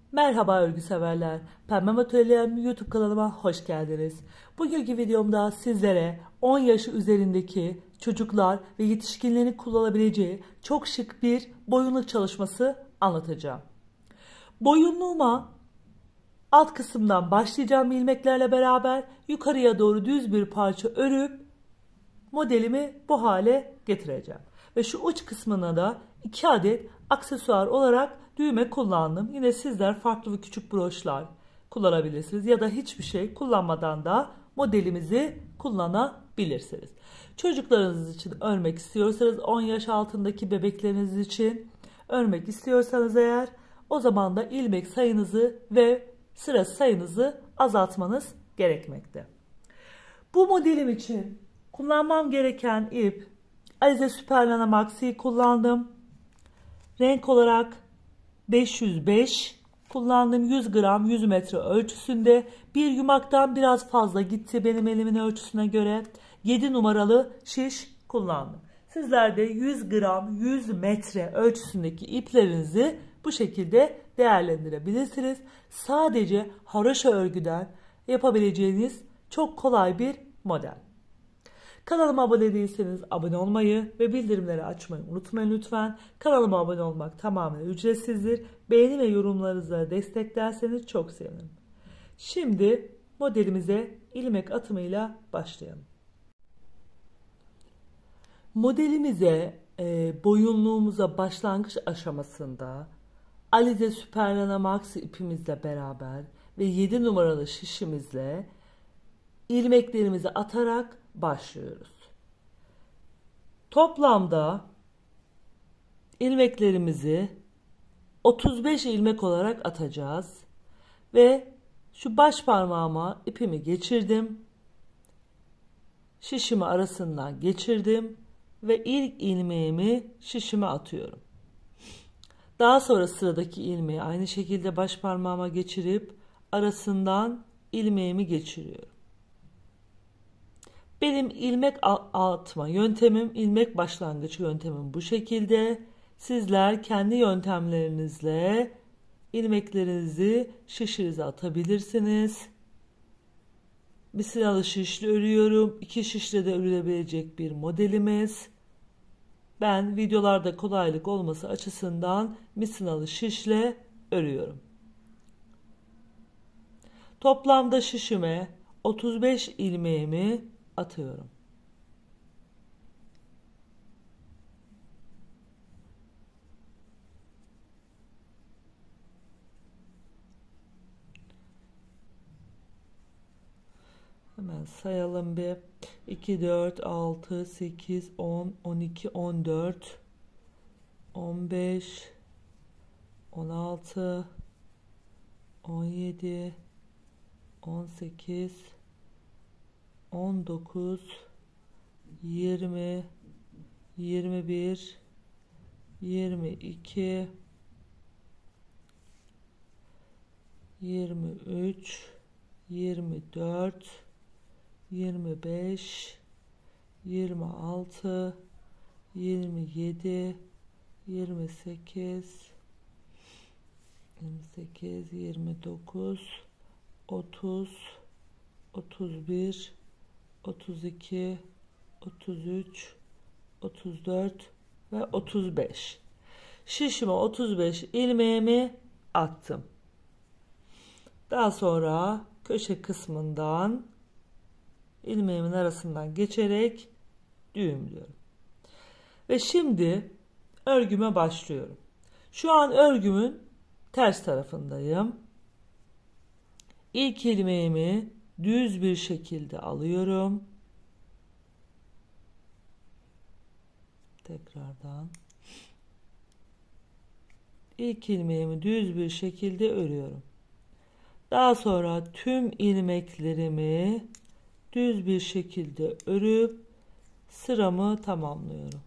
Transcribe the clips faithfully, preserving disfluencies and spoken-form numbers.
Merhaba örgü severler. Pembe Atölyem YouTube kanalıma hoş geldiniz. Bugünkü videomda sizlere on yaş üzerindeki çocuklar ve yetişkinlerin kullanabileceği çok şık bir boyunluk çalışması anlatacağım. Boyunluğuma alt kısımdan başlayacağım ilmeklerle beraber yukarıya doğru düz bir parça örüp modelimi bu hale getireceğim. Ve şu uç kısmına da iki adet aksesuar olarak düğme kullandım. Yine sizler farklı ve küçük broşlar kullanabilirsiniz ya da hiçbir şey kullanmadan da modelimizi kullanabilirsiniz. Çocuklarınız için örmek istiyorsanız, on yaş altındaki bebekleriniz için örmek istiyorsanız eğer, o zaman da ilmek sayınızı ve sıra sayınızı azaltmanız gerekmekte. Bu modelim için kullanmam gereken ip Alize Superlana Maxi'yi kullandım. Renk olarak beş yüz beş kullandım. yüz gram yüz metre ölçüsünde. Bir yumaktan biraz fazla gitti benim elimin ölçüsüne göre. yedi numaralı şiş kullandım. Sizler de yüz gram yüz metre ölçüsündeki iplerinizi bu şekilde değerlendirebilirsiniz. Sadece haroşa örgüden yapabileceğiniz çok kolay bir model. Kanalıma abone değilseniz abone olmayı ve bildirimleri açmayı unutmayın lütfen. Kanalıma abone olmak tamamen ücretsizdir. Beğeni ve yorumlarınızla desteklerseniz çok sevinirim. Şimdi modelimize ilmek atımıyla başlayalım. Modelimize e, boyunluğumuza başlangıç aşamasında Alize Superlana Maxi ipimizle beraber ve yedi numaralı şişimizle ilmeklerimizi atarak başlıyoruz. Toplamda ilmeklerimizi otuz beş ilmek olarak atacağız ve şu baş parmağıma ipimi geçirdim. Şişimi arasından geçirdim ve ilk ilmeğimi şişime atıyorum. Daha sonra sıradaki ilmeği aynı şekilde baş parmağıma geçirip arasından ilmeğimi geçiriyorum. Benim ilmek atma yöntemim, ilmek başlangıç yöntemim bu şekilde. Sizler kendi yöntemlerinizle ilmeklerinizi şişinize atabilirsiniz. Misinalı şişli örüyorum. İki şişle de örülebilecek bir modelimiz. Ben videolarda kolaylık olması açısından misinalı şişle örüyorum. Toplamda şişime otuz beş ilmeğimi atıyorum. Hemen sayalım bir. iki, dört, altı, sekiz, on, on iki, on dört, on beş, on altı, on yedi, on sekiz, on dokuz, yirmi, yirmi bir, yirmi iki, yirmi üç, yirmi dört, yirmi beş, yirmi altı, yirmi yedi, yirmi sekiz, yirmi sekiz, yirmi dokuz, otuz, otuz bir, otuz iki, otuz üç, otuz dört ve otuz beş. Şişime otuz beş ilmeğimi attım. Daha sonra köşe kısmından ilmeğimin arasından geçerek düğümlüyorum. Ve şimdi örgüme başlıyorum. Şu an örgümün ters tarafındayım. İlk ilmeğimi düz bir şekilde alıyorum. Tekrardan. İlk ilmeğimi düz bir şekilde örüyorum. Daha sonra tüm ilmeklerimi düz bir şekilde örüp sıramı tamamlıyorum.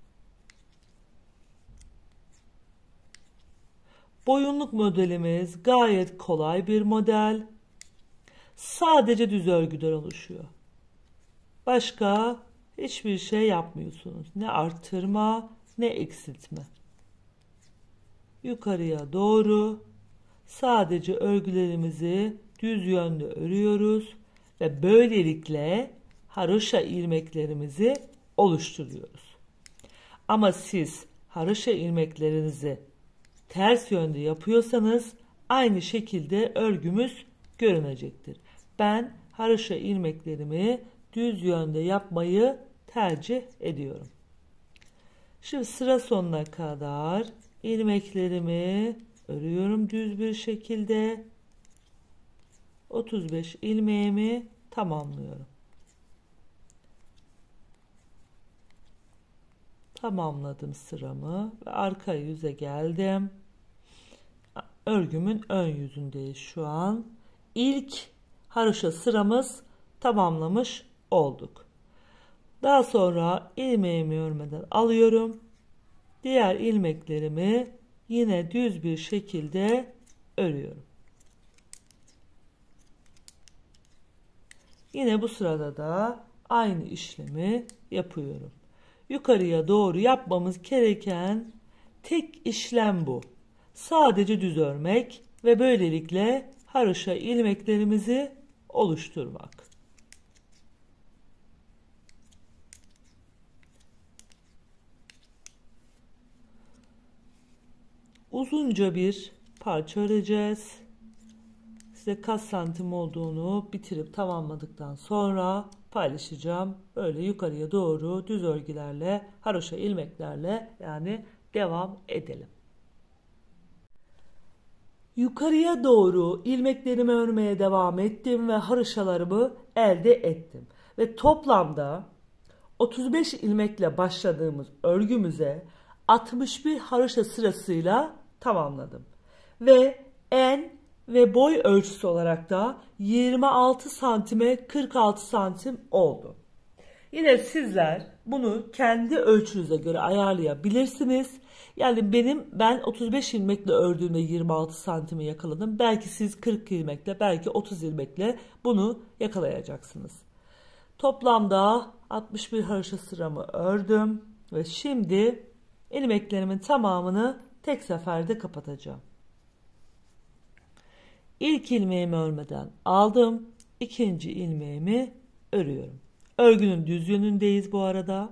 Boyunluk modelimiz gayet kolay bir model. Sadece düz örgüden oluşuyor. Başka hiçbir şey yapmıyorsunuz. Ne arttırma ne eksiltme. Yukarıya doğru sadece örgülerimizi düz yönde örüyoruz ve böylelikle haroşa ilmeklerimizi oluşturuyoruz. Ama siz haroşa ilmeklerinizi ters yönde yapıyorsanız aynı şekilde örgümüz görünecektir. Ben haroşa ilmeklerimi düz yönde yapmayı tercih ediyorum. Şimdi sıra sonuna kadar ilmeklerimi örüyorum düz bir şekilde. otuz beş ilmeğimi tamamlıyorum. Tamamladım sıramı ve arka yüze geldim. Örgümün ön yüzündeyiz şu an. İlk haroşa sıramız tamamlamış olduk. Daha sonra ilmeğimi örmeden alıyorum. Diğer ilmeklerimi yine düz bir şekilde örüyorum. Yine bu sırada da aynı işlemi yapıyorum. Yukarıya doğru yapmamız gereken tek işlem bu. Sadece düz örmek ve böylelikle haroşa ilmeklerimizi oluşturmak. Uzunca bir parça öreceğiz. Size kaç santim olduğunu bitirip tamamladıktan sonra paylaşacağım. Böyle yukarıya doğru düz örgülerle, haroşa ilmeklerle yani devam edelim. Yukarıya doğru ilmeklerimi örmeye devam ettim ve haroşalarımı elde ettim. Ve toplamda otuz beş ilmekle başladığımız örgümüze altmış bir haroşa sırasıyla tamamladım. Ve en ve boy ölçüsü olarak da yirmi altı santime kırk altı santim oldu. Yine sizler bunu kendi ölçünüze göre ayarlayabilirsiniz. Yani benim ben otuz beş ilmekle ördüğümde yirmi altı santimi yakaladım. Belki siz kırk ilmekle, belki otuz ilmekle bunu yakalayacaksınız. Toplamda altmış bir haroşa sıramı ördüm ve şimdi ilmeklerimin tamamını tek seferde kapatacağım. İlk ilmeğimi örmeden aldım. İkinci ilmeğimi örüyorum. Örgünün düz yönündeyiz bu arada.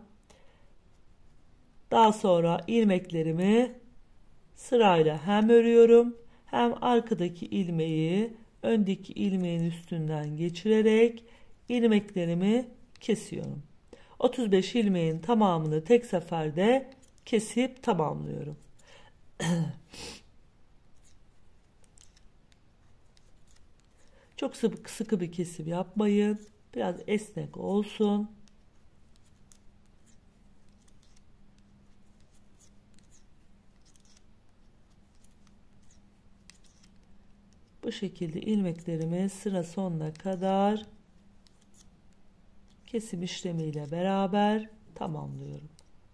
Daha sonra ilmeklerimi sırayla hem örüyorum hem arkadaki ilmeği öndeki ilmeğin üstünden geçirerek ilmeklerimi kesiyorum. otuz beş ilmeğin tamamını tek seferde kesip tamamlıyorum. Çok sıkı, sıkı bir kesim yapmayın. Biraz esnek olsun. Bu şekilde ilmeklerimi sıra sonuna kadar kesim işlemiyle beraber tamamlıyorum.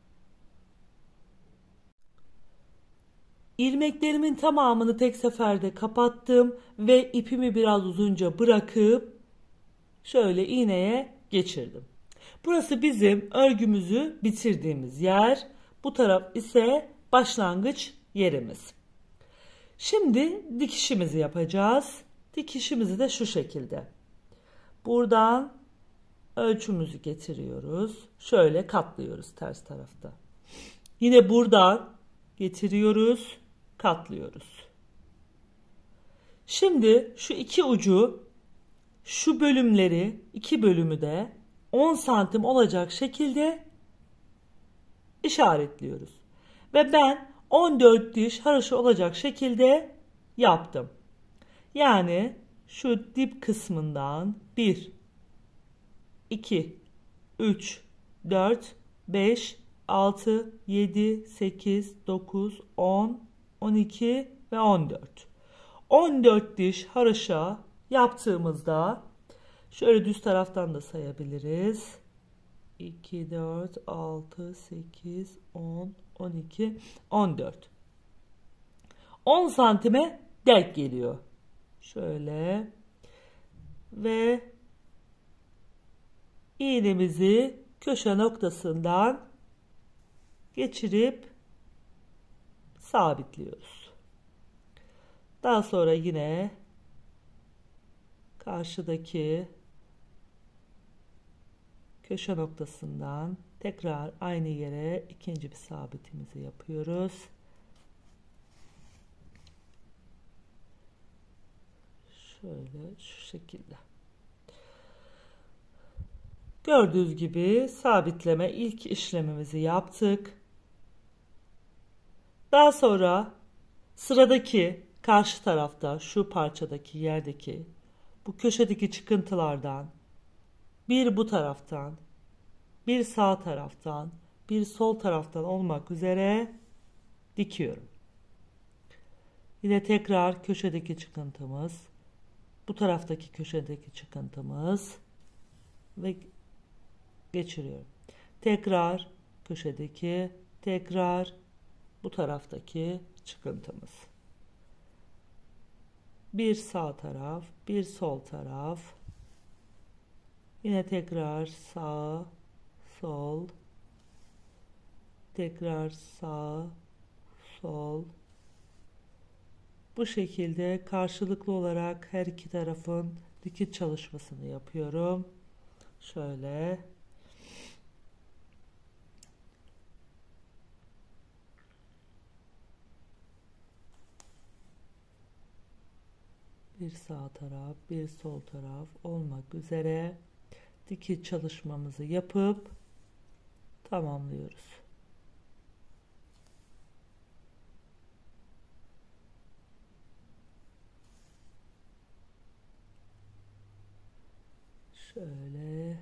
İlmeklerimin tamamını tek seferde kapattım ve ipimi biraz uzunca bırakıp şöyle iğneye geçirdim. Burası bizim örgümüzü bitirdiğimiz yer. Bu taraf ise başlangıç yerimiz. Şimdi dikişimizi yapacağız. Dikişimizi de şu şekilde. Buradan ölçümüzü getiriyoruz. Şöyle katlıyoruz ters tarafta. Yine buradan getiriyoruz, katlıyoruz. Şimdi şu iki ucu, şu bölümleri, iki bölümü de on santim olacak şekilde işaretliyoruz. Ve ben on dört diş haroşa olacak şekilde yaptım. Yani şu dip kısmından bir, iki, üç, dört, beş, altı, yedi, sekiz, dokuz, on, on iki ve on dört. on dört diş haroşa yaptığımızda şöyle düz taraftan da sayabiliriz. iki, dört, altı, sekiz, on, on iki, on dört. on santime denk geliyor. Şöyle ve iğnemizi köşe noktasından geçirip sabitliyoruz. Daha sonra yine karşıdaki köşe noktasından tekrar aynı yere ikinci bir sabitimizi yapıyoruz. Şöyle şu şekilde. Gördüğünüz gibi sabitleme ilk işlemimizi yaptık. Daha sonra sıradaki karşı tarafta şu parçadaki yerdeki bu köşedeki çıkıntılardan bir bu taraftan, bir sağ taraftan, bir sol taraftan olmak üzere dikiyorum. Yine tekrar köşedeki çıkıntımız, bu taraftaki köşedeki çıkıntımız ve geçiriyorum. Tekrar köşedeki, tekrar bu taraftaki çıkıntımız. Bir sağ taraf, bir sol taraf. Yine tekrar sağ, sol. Tekrar sağ, sol. Bu şekilde karşılıklı olarak her iki tarafın dikiş çalışmasını yapıyorum. Şöyle. Bir sağ taraf, bir sol taraf olmak üzere dikiş çalışmamızı yapıp tamamlıyoruz. Şöyle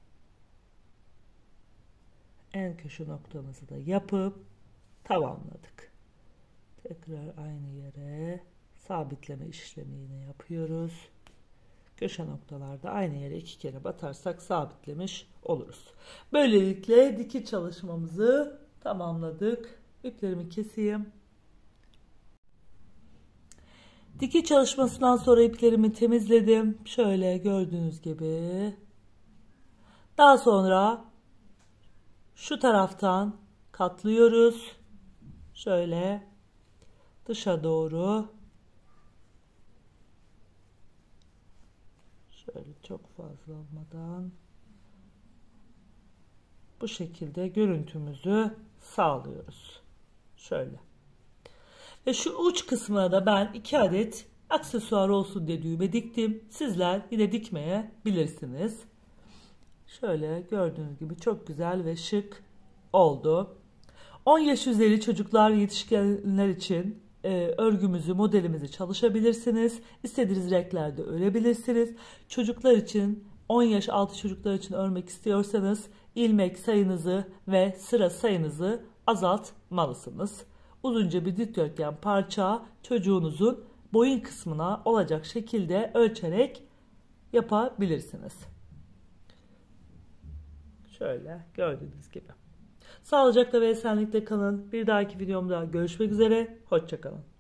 en köşe noktamızı da yapıp tamamladık. Tekrar aynı yere sabitleme işlemini yapıyoruz. Köşe noktalarda aynı yere iki kere batarsak sabitlemiş oluruz. Böylelikle dikiş çalışmamızı tamamladık. İplerimi keseyim. Dikiş çalışmasından sonra iplerimi temizledim. Şöyle gördüğünüz gibi. Daha sonra şu taraftan katlıyoruz. Şöyle dışa doğru. Şöyle çok fazla olmadan bu şekilde görüntümüzü sağlıyoruz. Şöyle. Ve şu uç kısmına da ben iki adet aksesuar olsun diye düğme diktim. Sizler yine dikmeye bilirsiniz. Şöyle gördüğünüz gibi çok güzel ve şık oldu. on yaş üzeri çocuklar, yetişkinler için e, örgümüzü, modelimizi çalışabilirsiniz. İstediğiniz renklerde örebilirsiniz. Çocuklar için, on yaş altı çocuklar için örmek istiyorsanız ilmek sayınızı ve sıra sayınızı azaltmalısınız. Uzunca bir dikdörtgen parça çocuğunuzun boyun kısmına olacak şekilde ölçerek yapabilirsiniz. Şöyle gördüğünüz gibi. Sağlıcakla ve esenlikle kalın. Bir dahaki videomda görüşmek üzere. Hoşça kalın.